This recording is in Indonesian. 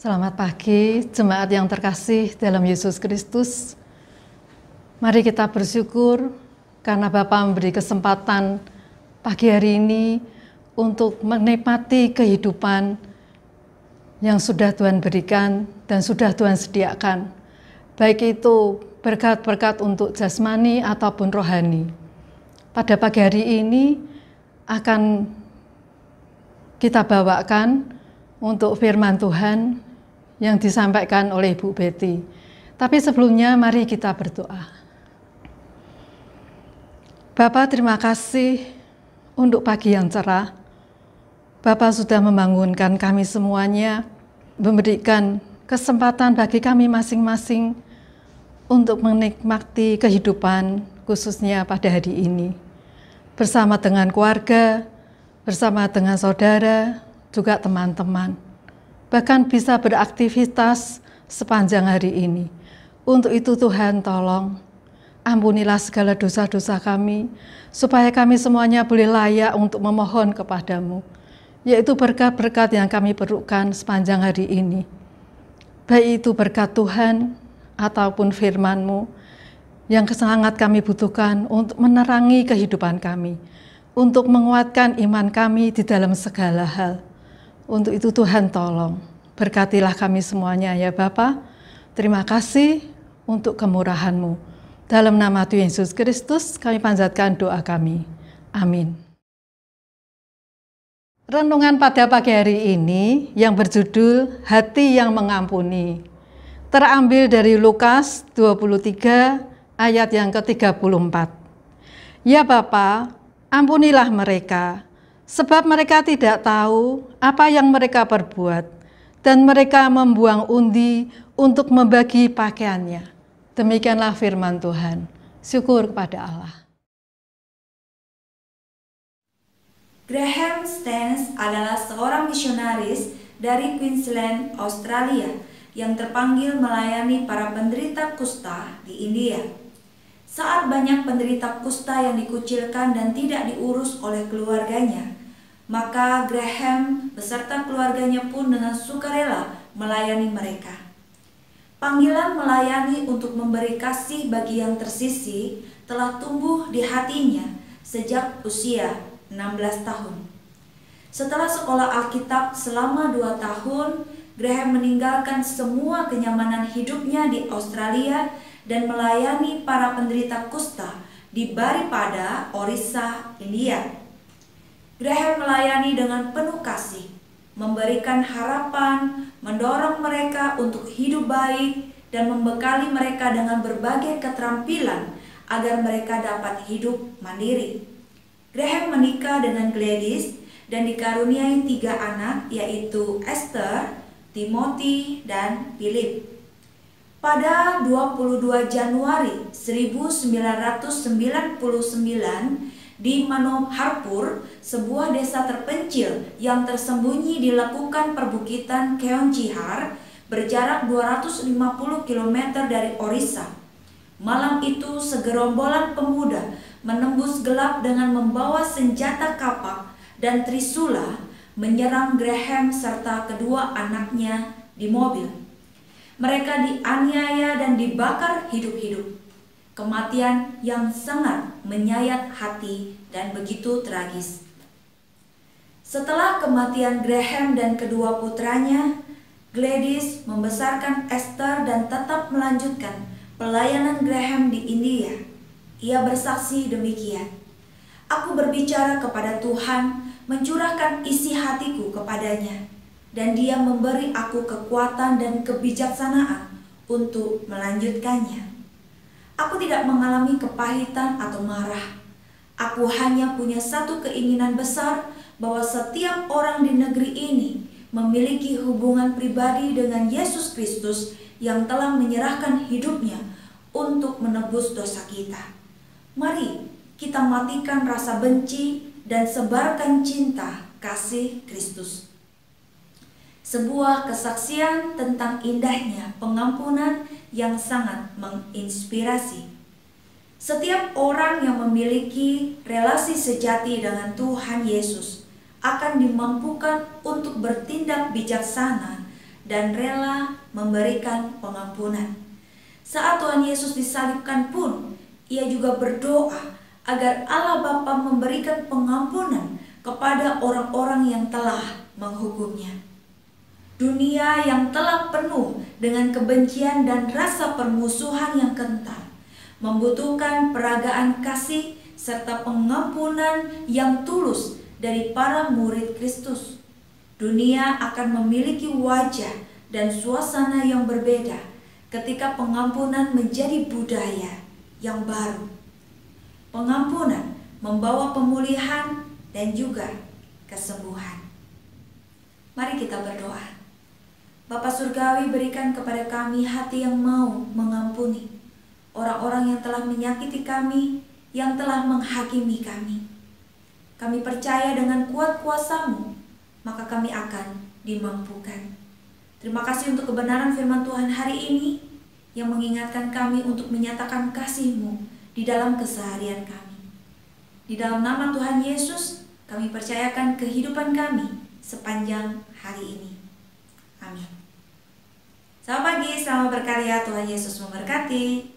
Selamat pagi, jemaat yang terkasih dalam Yesus Kristus. Mari kita bersyukur karena Bapa memberi kesempatan pagi hari ini untuk menikmati kehidupan yang sudah Tuhan berikan dan sudah Tuhan sediakan. Baik itu berkat-berkat untuk jasmani ataupun rohani. Pada pagi hari ini akan kita bawakan untuk firman Tuhan yang disampaikan oleh Ibu Betty. Tapi sebelumnya mari kita berdoa. Bapa, terima kasih untuk pagi yang cerah. Bapa sudah membangunkan kami semuanya, memberikan kesempatan bagi kami masing-masing untuk menikmati kehidupan khususnya pada hari ini. Bersama dengan keluarga, bersama dengan saudara, juga teman-teman. Bahkan bisa beraktivitas sepanjang hari ini. Untuk itu Tuhan tolong, ampunilah segala dosa-dosa kami, supaya kami semuanya boleh layak untuk memohon kepadamu, yaitu berkat-berkat yang kami perlukan sepanjang hari ini. Baik itu berkat Tuhan, ataupun firman-Mu, yang sangat kami butuhkan untuk menerangi kehidupan kami, untuk menguatkan iman kami di dalam segala hal. Untuk itu Tuhan tolong, berkatilah kami semuanya ya Bapa. Terima kasih untuk kemurahan-Mu. Dalam nama Tuhan Yesus Kristus kami panjatkan doa kami. Amin. Renungan pada pagi hari ini yang berjudul Hati yang Mengampuni, terambil dari Lukas 23 ayat yang ke-34. Ya Bapa, ampunilah mereka, sebab mereka tidak tahu apa yang mereka perbuat, dan mereka membuang undi untuk membagi pakaiannya. Demikianlah firman Tuhan. Syukur kepada Allah. Graham Stans adalah seorang misionaris dari Queensland, Australia, yang terpanggil melayani para penderita kusta di India. Saat banyak penderita kusta yang dikucilkan dan tidak diurus oleh keluarganya, maka Graham beserta keluarganya pun dengan sukarela melayani mereka. Panggilan melayani untuk memberi kasih bagi yang tersisih telah tumbuh di hatinya sejak usia 16 tahun. Setelah sekolah Alkitab selama 2 tahun, Graham meninggalkan semua kenyamanan hidupnya di Australia dan melayani para penderita kusta di Baripada, Orissa, India. Graham melayani dengan penuh kasih, memberikan harapan, mendorong mereka untuk hidup baik, dan membekali mereka dengan berbagai keterampilan agar mereka dapat hidup mandiri. Graham menikah dengan Gladys dan dikaruniai 3 anak, yaitu Esther, Timothy, dan Philip. Pada 22 Januari 1999 di Manoharpur, sebuah desa terpencil yang tersembunyi di lekukan perbukitan Keonjhar, berjarak 250 km dari Orissa. Malam itu segerombolan pemuda menembus gelap dengan membawa senjata kapak dan trisula menyerang Graham serta kedua anaknya di mobil. Mereka dianiaya dan dibakar hidup-hidup. Kematian yang sangat menyayat hati dan begitu tragis. Setelah kematian Graham dan kedua putranya, Gladys membesarkan Esther dan tetap melanjutkan pelayanan Graham di India. Ia bersaksi demikian, "Aku berbicara kepada Tuhan, mencurahkan isi hatiku kepadanya, dan Dia memberi aku kekuatan dan kebijaksanaan untuk melanjutkannya. Aku tidak mengalami kepahitan atau marah. Aku hanya punya satu keinginan besar, bahwa setiap orang di negeri ini memiliki hubungan pribadi dengan Yesus Kristus yang telah menyerahkan hidupnya untuk menebus dosa kita. Mari kita matikan rasa benci dan sebarkan cinta kasih Kristus." Sebuah kesaksian tentang indahnya pengampunan yang sangat menginspirasi. Setiap orang yang memiliki relasi sejati dengan Tuhan Yesus akan dimampukan untuk bertindak bijaksana dan rela memberikan pengampunan. Saat Tuhan Yesus disalibkan pun, ia juga berdoa agar Allah Bapa memberikan pengampunan kepada orang-orang yang telah menghukumnya. Dunia yang telah penuh dengan kebencian dan rasa permusuhan yang kental membutuhkan peragaan kasih serta pengampunan yang tulus dari para murid Kristus. Dunia akan memiliki wajah dan suasana yang berbeda ketika pengampunan menjadi budaya yang baru. Pengampunan membawa pemulihan dan juga kesembuhan. Mari kita berdoa. Bapa Surgawi, berikan kepada kami hati yang mau mengampuni orang-orang yang telah menyakiti kami, yang telah menghakimi kami. Kami percaya dengan kuat kuasa-Mu, maka kami akan dimampukan. Terima kasih untuk kebenaran firman Tuhan hari ini yang mengingatkan kami untuk menyatakan kasih-Mu di dalam keseharian kami. Di dalam nama Tuhan Yesus, kami percayakan kehidupan kami sepanjang hari ini. Amin. Selamat pagi, selamat berkarya, Tuhan Yesus memberkati.